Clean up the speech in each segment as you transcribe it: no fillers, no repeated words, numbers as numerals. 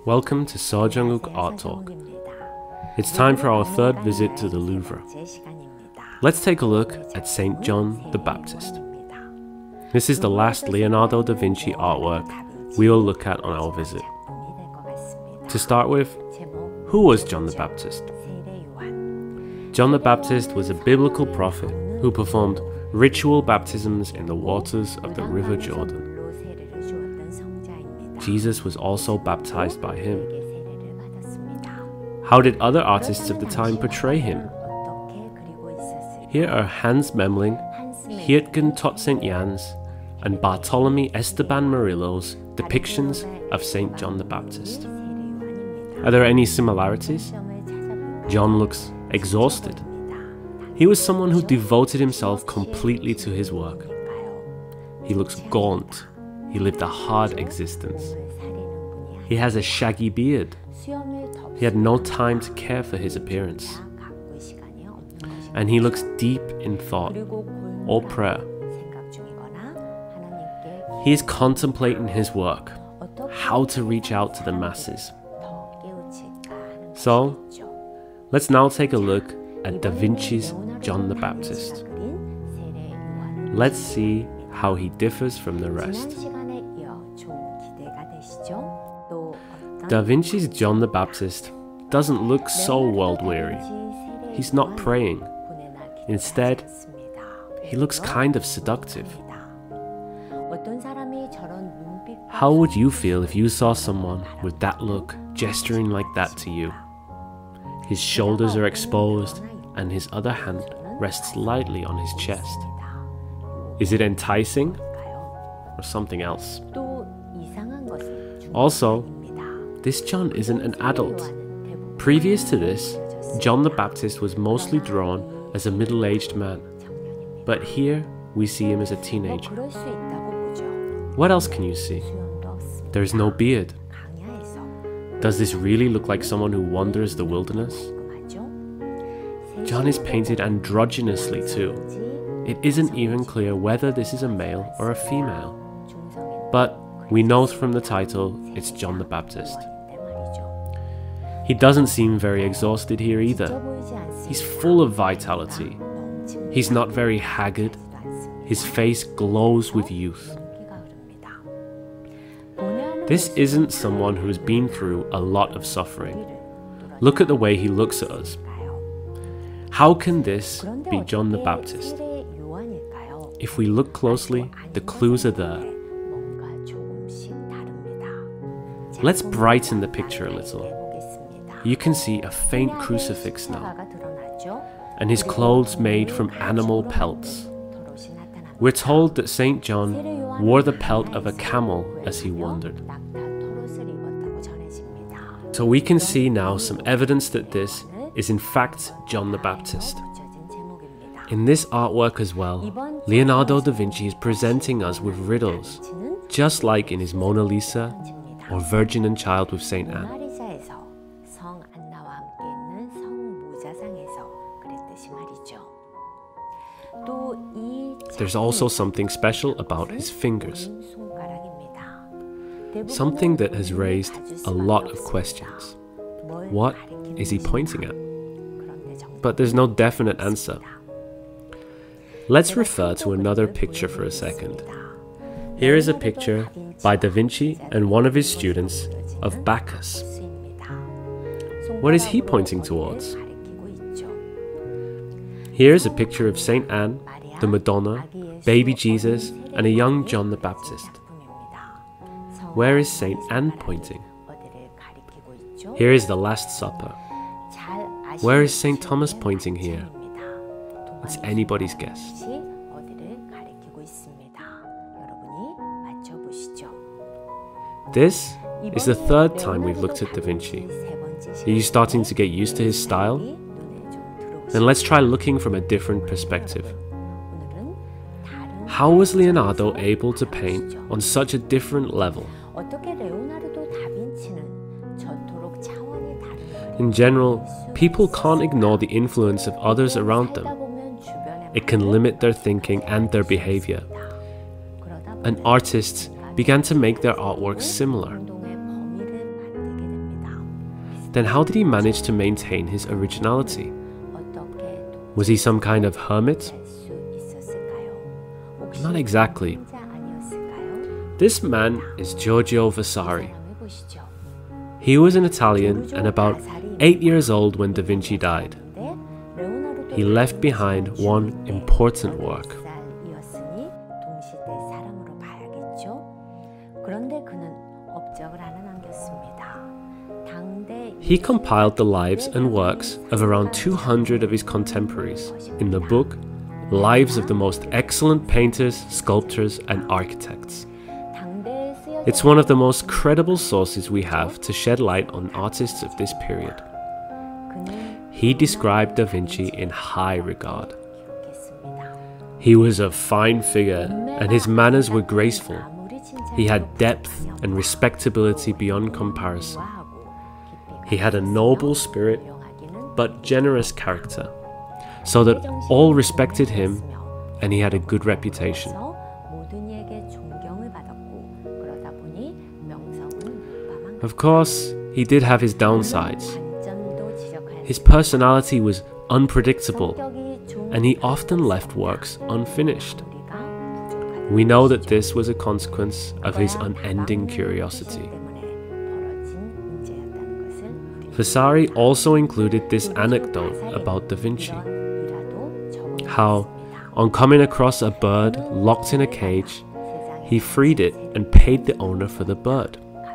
Welcome to Jeongwook Art Talk. It's time for our third visit to the Louvre. Let's take a look at Saint John the Baptist. This is the last Leonardo Da Vinci artwork we will look at on our visit. To start with, who was John the Baptist? John the Baptist was a biblical prophet who performed ritual baptisms in the waters of the River Jordan. Jesus was also baptized by him. How did other artists of the time portray him? Here are Hans Memling, Geertgen tot St. Jan's, and Bartholomew Esteban Murillo's depictions of Saint John the Baptist. Are there any similarities? John looks exhausted. He was someone who devoted himself completely to his work. He looks gaunt. He lived a hard existence. He has a shaggy beard. He had no time to care for his appearance. And he looks deep in thought or prayer. He is contemplating his work, how to reach out to the masses. So, let's now take a look at Da Vinci's John the Baptist. Let's see how he differs from the rest. Da Vinci's John the Baptist doesn't look so world-weary. He's not praying. Instead, he looks kind of seductive. How would you feel if you saw someone with that look gesturing like that to you? His shoulders are exposed and his other hand rests lightly on his chest. Is it enticing or something else? Also, this John isn't an adult. Previous to this, John the Baptist was mostly drawn as a middle-aged man, but here we see him as a teenager. What else can you see? There's no beard. Does this really look like someone who wanders the wilderness? John is painted androgynously too. It isn't even clear whether this is a male or a female. But we know from the title it's John the Baptist. He doesn't seem very exhausted here either. He's full of vitality. He's not very haggard. His face glows with youth. This isn't someone who's been through a lot of suffering. Look at the way he looks at us. How can this be John the Baptist? If we look closely, the clues are there. Let's brighten the picture a little. You can see a faint crucifix now, and his clothes made from animal pelts. We're told that Saint John wore the pelt of a camel as he wandered. So we can see now some evidence that this is in fact John the Baptist. In this artwork as well, Leonardo da Vinci is presenting us with riddles, just like in his Mona Lisa or Virgin and Child with Saint Anne. There's also something special about his fingers. Something that has raised a lot of questions. What is he pointing at? But there's no definite answer. Let's refer to another picture for a second. Here is a picture by Da Vinci and one of his students of Bacchus. What is he pointing towards? Here is a picture of Saint Anne, the Madonna, baby Jesus, and a young John the Baptist. Where is Saint Anne pointing? Here is the Last Supper. Where is Saint Thomas pointing here? It's anybody's guess. This is the third time we've looked at Da Vinci. Are you starting to get used to his style? Then let's try looking from a different perspective. How was Leonardo able to paint on such a different level? In general, people can't ignore the influence of others around them. It can limit their thinking and their behavior. And artists began to make their artwork similar. then how did he manage to maintain his originality? Was he some kind of hermit? Not exactly. This man is Giorgio Vasari. He was an Italian and about 8 years old when Da Vinci died. He left behind one important work. He compiled the lives and works of around 200 of his contemporaries in the book Lives of the Most Excellent Painters, Sculptors and Architects. It's one of the most credible sources we have to shed light on artists of this period. He described Da Vinci in high regard. He was a fine figure and his manners were graceful. He had depth and respectability beyond comparison. He had a noble spirit, but generous character, so that all respected him and he had a good reputation. Of course, he did have his downsides. His personality was unpredictable, and he often left works unfinished. We know that this was a consequence of his unending curiosity. Vasari also included this anecdote about Da Vinci. How, on coming across a bird locked in a cage, he freed it and paid the owner for the bird.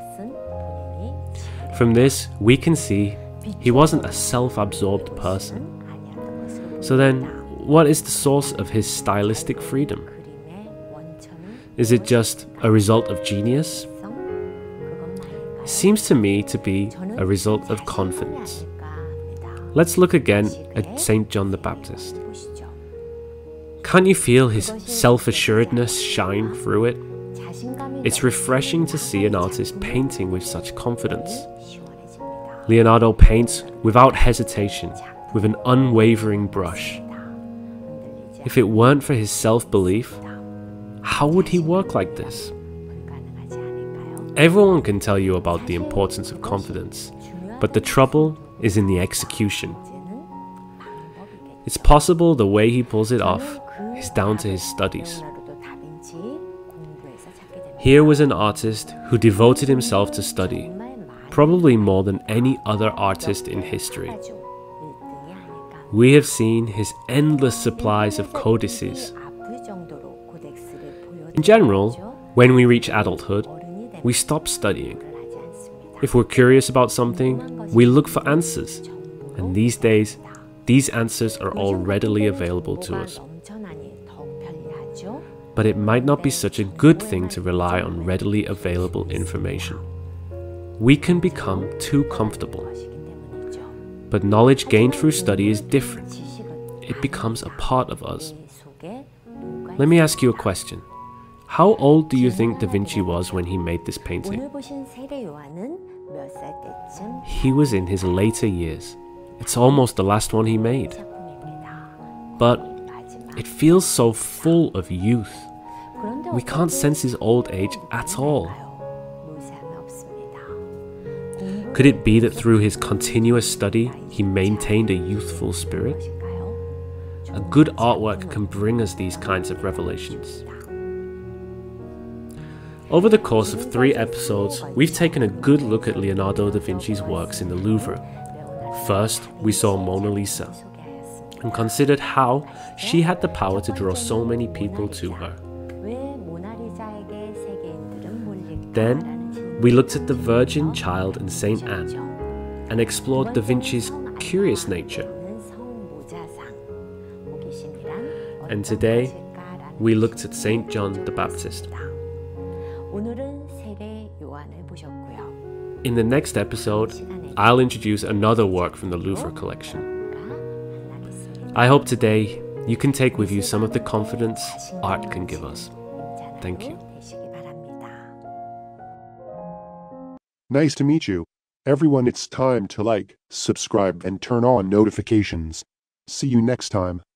From this, we can see he wasn't a self-absorbed person. So then, what is the source of his stylistic freedom? Is it just a result of genius? It seems to me to be a result of confidence. Let's look again at St. John the Baptist. Can't you feel his self-assuredness shine through it? It's refreshing to see an artist painting with such confidence. Leonardo paints without hesitation, with an unwavering brush. If it weren't for his self-belief, how would he work like this? Everyone can tell you about the importance of confidence, but the trouble is in the execution. It's possible the way he pulls it off is down to his studies. Here was an artist who devoted himself to study, probably more than any other artist in history. We have seen his endless supplies of codices. In general, when we reach adulthood, we stop studying. If we're curious about something, we look for answers, and these days, these answers are all readily available to us. But it might not be such a good thing to rely on readily available information. We can become too comfortable. But knowledge gained through study is different. It becomes a part of us. Let me ask you a question. How old do you think Da Vinci was when he made this painting? He was in his later years. It's almost the last one he made. But it feels so full of youth. We can't sense his old age at all. Could it be that through his continuous study, he maintained a youthful spirit? A good artwork can bring us these kinds of revelations. Over the course of 3 episodes, we've taken a good look at Leonardo da Vinci's works in the Louvre. First, we saw Mona Lisa, and considered how she had the power to draw so many people to her. Then, we looked at the Virgin Child and Saint Anne, and explored Da Vinci's curious nature. And today, we looked at St. John the Baptist. In the next episode, I'll introduce another work from the Louvre collection. I hope today you can take with you some of the confidence art can give us. Thank you. Nice to meet you. Everyone, it's time to like, subscribe, and turn on notifications. See you next time.